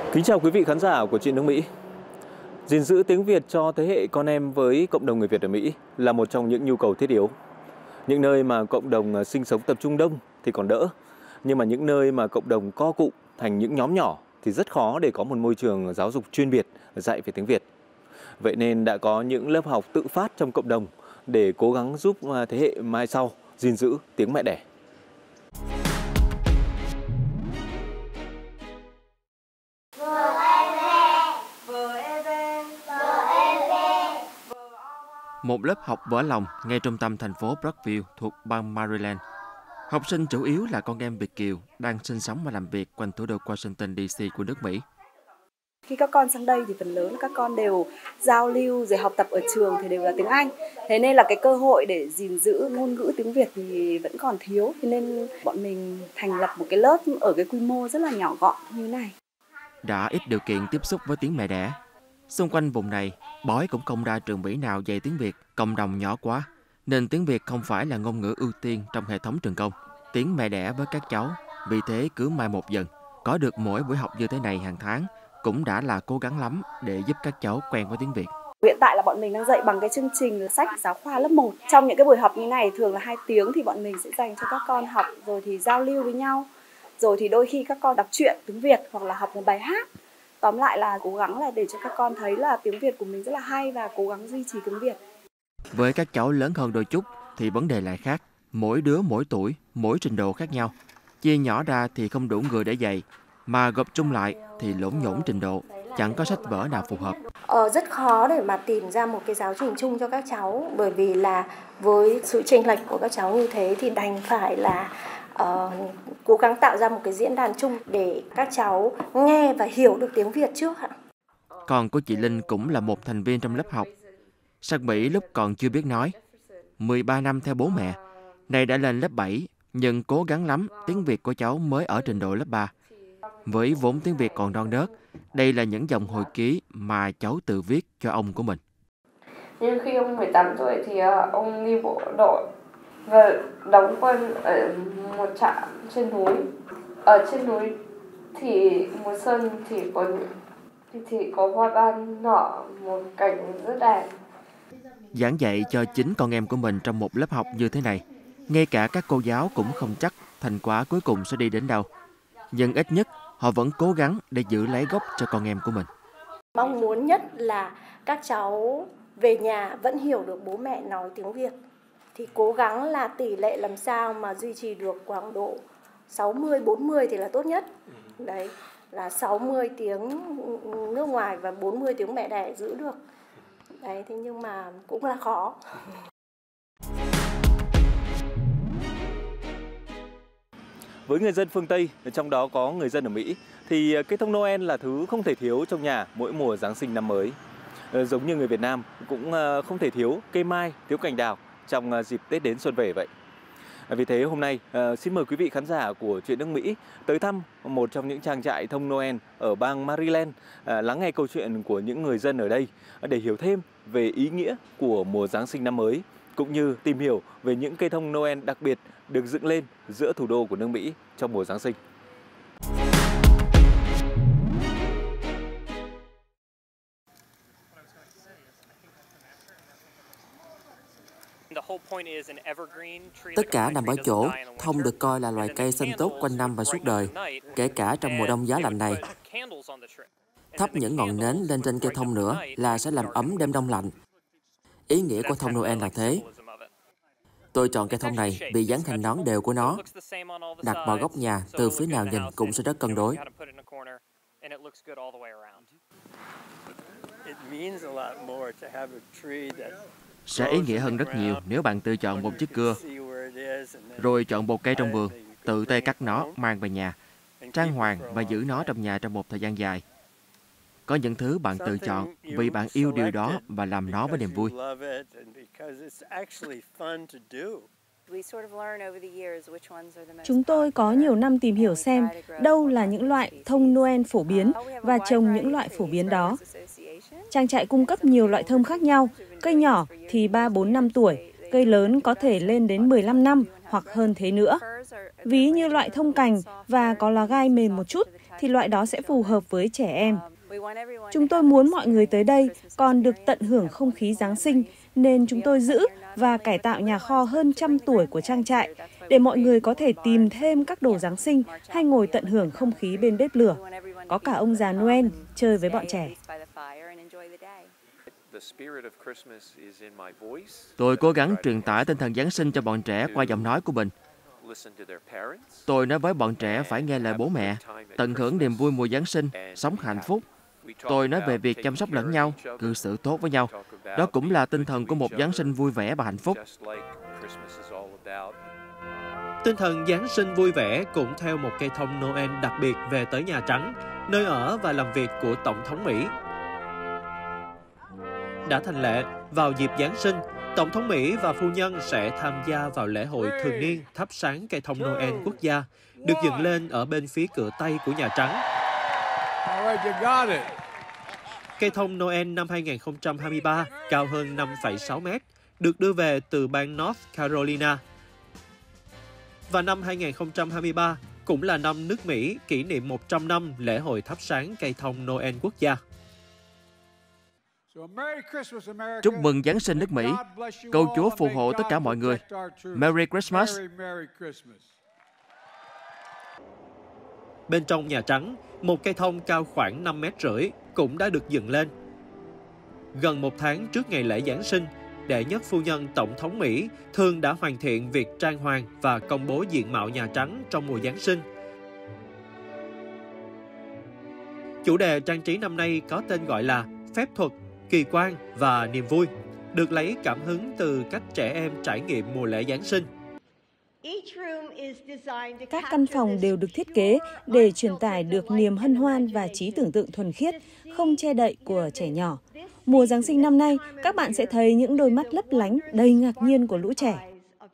Kính chào quý vị khán giả của Chuyện nước Mỹ. Gìn giữ tiếng Việt cho thế hệ con em với cộng đồng người Việt ở Mỹ là một trong những nhu cầu thiết yếu. Những nơi mà cộng đồng sinh sống tập trung đông thì còn đỡ, nhưng mà những nơi mà cộng đồng co cụm thành những nhóm nhỏ thì rất khó để có một môi trường giáo dục chuyên biệt dạy về tiếng Việt. Vậy nên đã có những lớp học tự phát trong cộng đồng để cố gắng giúp thế hệ mai sau gìn giữ tiếng mẹ đẻ. Một lớp học vỡ lòng ngay trung tâm thành phố Brookville thuộc bang Maryland. Học sinh chủ yếu là con em Việt kiều đang sinh sống và làm việc quanh thủ đô Washington DC của nước Mỹ. Khi các con sang đây thì phần lớn các con đều giao lưu rồi học tập ở trường thì đều là tiếng Anh. Thế nên là cái cơ hội để gìn giữ ngôn ngữ tiếng Việt thì vẫn còn thiếu. Thế nên bọn mình thành lập một cái lớp ở cái quy mô rất là nhỏ gọn như thế này. Đã ít điều kiện tiếp xúc với tiếng mẹ đẻ. Xung quanh vùng này, bói cũng không ra trường Mỹ nào dạy tiếng Việt, cộng đồng nhỏ quá, nên tiếng Việt không phải là ngôn ngữ ưu tiên trong hệ thống trường công. Tiếng mẹ đẻ với các cháu, vì thế cứ mai một dần, có được mỗi buổi học như thế này hàng tháng cũng đã là cố gắng lắm để giúp các cháu quen với tiếng Việt. Hiện tại là bọn mình đang dạy bằng cái chương trình sách giáo khoa lớp 1. Trong những cái buổi học như này thường là 2 tiếng thì bọn mình sẽ dành cho các con học rồi thì giao lưu với nhau. Rồi thì đôi khi các con đọc truyện tiếng Việt hoặc là học một bài hát. Tóm lại là cố gắng là để cho các con thấy là tiếng Việt của mình rất là hay và cố gắng duy trì tiếng Việt. Với các cháu lớn hơn đôi chút thì vấn đề lại khác. Mỗi đứa mỗi tuổi, mỗi trình độ khác nhau. Chia nhỏ ra thì không đủ người để dạy, mà gộp chung lại thì lỗn nhổn trình độ, chẳng có sách vở nào phù hợp. Rất khó để mà tìm ra một cái giáo trình chung cho các cháu, bởi vì là với sự chênh lệch của các cháu như thế thì đành phải là cố gắng tạo ra một cái diễn đàn chung để các cháu nghe và hiểu được tiếng Việt trước ạ. Con của chị Linh cũng là một thành viên trong lớp học. Sang Mỹ lúc còn chưa biết nói, 13 năm theo bố mẹ, nay đã lên lớp 7, nhưng cố gắng lắm tiếng Việt của cháu mới ở trình độ lớp 3. Với vốn tiếng Việt còn non nớt, đây là những dòng hồi ký mà cháu tự viết cho ông của mình. Nhưng khi ông 18 tuổi thì ông đi bộ đội và đóng quân ở một trạm trên núi. Ở trên núi thì mùa xuân thì có hoa ban nở một cảnh rất đẹp. Giảng dạy cho chính con em của mình trong một lớp học như thế này, ngay cả các cô giáo cũng không chắc thành quả cuối cùng sẽ đi đến đâu. Nhưng ít nhất họ vẫn cố gắng để giữ lấy gốc cho con em của mình. Mong muốn nhất là các cháu về nhà vẫn hiểu được bố mẹ nói tiếng Việt. Thì cố gắng là tỷ lệ làm sao mà duy trì được khoảng độ 60-40 thì là tốt nhất. Đấy, là 60 tiếng nước ngoài và 40 tiếng mẹ đẻ giữ được. Đấy, thế nhưng mà cũng là khó. Với người dân phương Tây, trong đó có người dân ở Mỹ, thì cây thông Noel là thứ không thể thiếu trong nhà mỗi mùa Giáng sinh năm mới. Giống như người Việt Nam cũng không thể thiếu cây mai, thiếu cành đào trong dịp Tết đến xuân về vậy. Vì thế hôm nay xin mời quý vị khán giả của Chuyện nước Mỹ tới thăm một trong những trang trại thông Noel ở bang Maryland, lắng nghe câu chuyện của những người dân ở đây để hiểu thêm về ý nghĩa của mùa Giáng sinh năm mới, cũng như tìm hiểu về những cây thông Noel đặc biệt được dựng lên giữa thủ đô của nước Mỹ trong mùa Giáng sinh. Tất cả nằm ở chỗ, thông được coi là loài cây xanh tốt quanh năm và suốt đời, kể cả trong mùa đông giá lạnh này. Thắp những ngọn nến lên trên cây thông nữa là sẽ làm ấm đêm đông lạnh. Ý nghĩa của thông Noel là thế. Tôi chọn cây thông này vì dáng hình nón đều của nó. Đặt vào góc nhà, từ phía nào nhìn cũng sẽ rất cân đối. Sẽ ý nghĩa hơn rất nhiều nếu bạn tự chọn một chiếc cưa, rồi chọn một cây trong vườn, tự tay cắt nó, mang về nhà, trang hoàng và giữ nó trong nhà trong một thời gian dài. Có những thứ bạn tự chọn vì bạn yêu điều đó và làm nó với niềm vui. Chúng tôi có nhiều năm tìm hiểu xem đâu là những loại thông Noel phổ biến và trồng những loại phổ biến đó. Trang trại cung cấp nhiều loại thông khác nhau, cây nhỏ thì 3-4 năm tuổi, cây lớn có thể lên đến 15 năm hoặc hơn thế nữa. Ví như loại thông cành và có lá gai mềm một chút thì loại đó sẽ phù hợp với trẻ em. Chúng tôi muốn mọi người tới đây còn được tận hưởng không khí Giáng sinh, nên chúng tôi giữ và cải tạo nhà kho hơn 100 tuổi của trang trại để mọi người có thể tìm thêm các đồ Giáng sinh hay ngồi tận hưởng không khí bên bếp lửa. Có cả ông già Noel chơi với bọn trẻ. Tôi cố gắng truyền tải tinh thần Giáng sinh cho bọn trẻ qua giọng nói của mình. Tôi nói với bọn trẻ phải nghe lời bố mẹ, tận hưởng niềm vui mùa Giáng sinh, sống hạnh phúc. Tôi nói về việc chăm sóc lẫn nhau, cư xử tốt với nhau. Đó cũng là tinh thần của một Giáng sinh vui vẻ và hạnh phúc. Tinh thần Giáng sinh vui vẻ cũng theo một cây thông Noel đặc biệt về tới Nhà Trắng, nơi ở và làm việc của Tổng thống Mỹ. Đã thành lệ, vào dịp Giáng sinh, Tổng thống Mỹ và phu nhân sẽ tham gia vào lễ hội thường niên thắp sáng cây thông Noel quốc gia, được dựng lên ở bên phía cửa Tây của Nhà Trắng. Cây thông Noel năm 2023 cao hơn 5,6 mét, được đưa về từ bang North Carolina. Và năm 2023 cũng là năm nước Mỹ kỷ niệm 100 năm lễ hội thắp sáng cây thông Noel quốc gia. Chúc mừng Giáng sinh nước Mỹ. Cầu Chúa phù hộ tất cả mọi người. Merry Christmas. Bên trong Nhà Trắng, một cây thông cao khoảng 5,5 mét cũng đã được dựng lên. Gần một tháng trước ngày lễ Giáng sinh, đệ nhất phu nhân Tổng thống Mỹ thường đã hoàn thiện việc trang hoàng và công bố diện mạo Nhà Trắng trong mùa Giáng sinh. Chủ đề trang trí năm nay có tên gọi là phép thuật, kỳ quan và niềm vui, được lấy cảm hứng từ cách trẻ em trải nghiệm mùa lễ Giáng sinh. Các căn phòng đều được thiết kế để truyền tải được niềm hân hoan và trí tưởng tượng thuần khiết, không che đậy của trẻ nhỏ. Mùa Giáng sinh năm nay, các bạn sẽ thấy những đôi mắt lấp lánh đầy ngạc nhiên của lũ trẻ.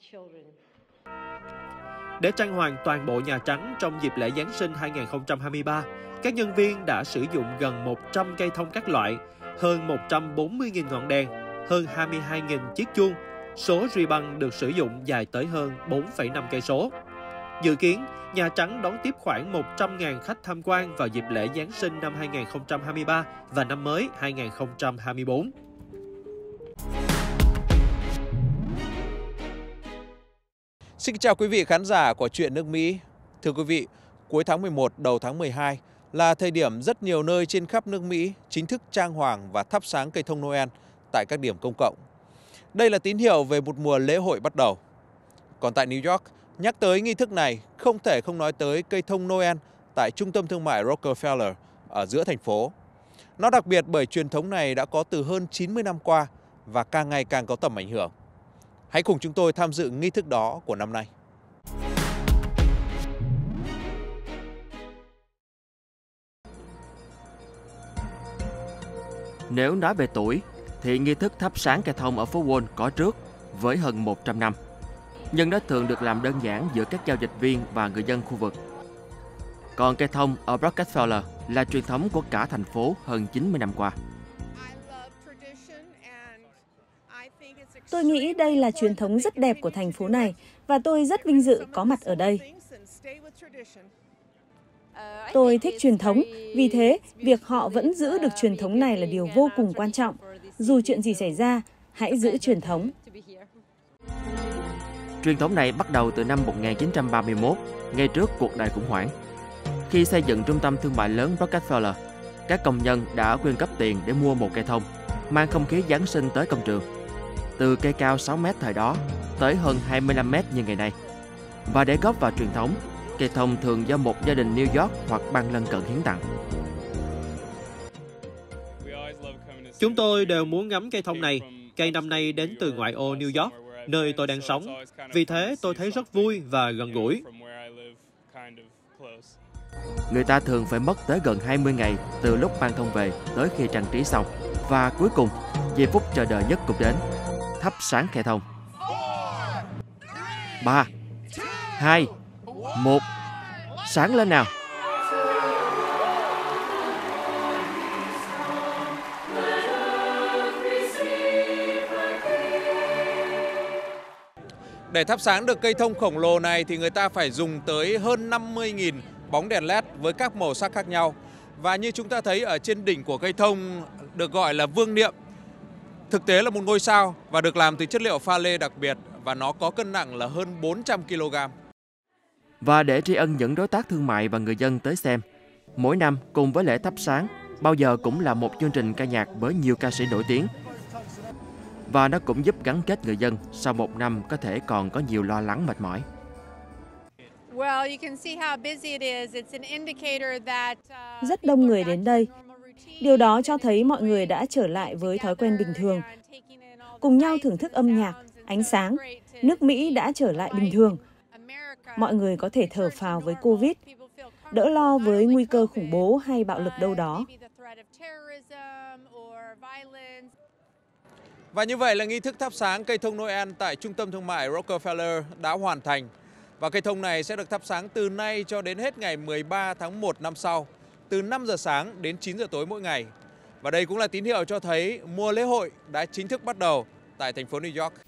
Để trang hoàng toàn bộ Nhà Trắng trong dịp lễ Giáng sinh 2023, các nhân viên đã sử dụng gần 100 cây thông các loại, hơn 140.000 ngọn đèn, hơn 22.000 chiếc chuông. Số ribbon được sử dụng dài tới hơn 4,5 cây số. Dự kiến, Nhà Trắng đón tiếp khoảng 100.000 khách tham quan vào dịp lễ Giáng sinh năm 2023 và năm mới 2024. Xin chào quý vị khán giả của Chuyện nước Mỹ. Thưa quý vị, cuối tháng 11, đầu tháng 12 là thời điểm rất nhiều nơi trên khắp nước Mỹ chính thức trang hoàng và thắp sáng cây thông Noel tại các điểm công cộng. Đây là tín hiệu về một mùa lễ hội bắt đầu. Còn tại New York, nhắc tới nghi thức này không thể không nói tới cây thông Noel tại trung tâm thương mại Rockefeller ở giữa thành phố. Nó đặc biệt bởi truyền thống này đã có từ hơn 90 năm qua và càng ngày càng có tầm ảnh hưởng. Hãy cùng chúng tôi tham dự nghi thức đó của năm nay. Nếu nói về tuổi, thì nghi thức thắp sáng cây thông ở phố Wall có trước với hơn 100 năm. Nhưng nó thường được làm đơn giản giữa các giao dịch viên và người dân khu vực. Còn cây thông ở Rockefeller là truyền thống của cả thành phố hơn 90 năm qua. Tôi nghĩ đây là truyền thống rất đẹp của thành phố này và tôi rất vinh dự có mặt ở đây. Tôi thích truyền thống, vì thế việc họ vẫn giữ được truyền thống này là điều vô cùng quan trọng. Dù chuyện gì xảy ra, hãy giữ truyền thống. Truyền thống này bắt đầu từ năm 1931, ngay trước cuộc đại khủng hoảng. Khi xây dựng trung tâm thương mại lớn Rockefeller, các công nhân đã quyên góp tiền để mua một cây thông, mang không khí Giáng sinh tới công trường. Từ cây cao 6 mét thời đó tới hơn 25 mét như ngày nay. Và để góp vào truyền thống, cây thông thường do một gia đình New York hoặc bang lân cận hiến tặng. Chúng tôi đều muốn ngắm cây thông này. Cây năm nay đến từ ngoại ô New York, nơi tôi đang sống. Vì thế tôi thấy rất vui và gần gũi. Người ta thường phải mất tới gần 20 ngày từ lúc mang thông về tới khi trang trí xong. Và cuối cùng, giây phút chờ đợi nhất cũng đến. Thắp sáng cây thông. 3, 2, 1. Sáng lên nào. Để thắp sáng được cây thông khổng lồ này thì người ta phải dùng tới hơn 50.000 bóng đèn LED với các màu sắc khác nhau. Và như chúng ta thấy ở trên đỉnh của cây thông được gọi là vương niệm, thực tế là một ngôi sao và được làm từ chất liệu pha lê đặc biệt và nó có cân nặng là hơn 400 kg. Và để tri ân những đối tác thương mại và người dân tới xem, mỗi năm cùng với lễ thắp sáng, bao giờ cũng là một chương trình ca nhạc với nhiều ca sĩ nổi tiếng. Và nó cũng giúp gắn kết người dân sau một năm có thể còn có nhiều lo lắng mệt mỏi. Rất đông người đến đây. Điều đó cho thấy mọi người đã trở lại với thói quen bình thường. Cùng nhau thưởng thức âm nhạc, ánh sáng, nước Mỹ đã trở lại bình thường. Mọi người có thể thở phào với Covid, đỡ lo với nguy cơ khủng bố hay bạo lực đâu đó. Và như vậy là nghi thức thắp sáng cây thông Noel tại trung tâm thương mại Rockefeller đã hoàn thành. Và cây thông này sẽ được thắp sáng từ nay cho đến hết ngày 13 tháng 1 năm sau, từ 5 giờ sáng đến 9 giờ tối mỗi ngày. Và đây cũng là tín hiệu cho thấy mùa lễ hội đã chính thức bắt đầu tại thành phố New York.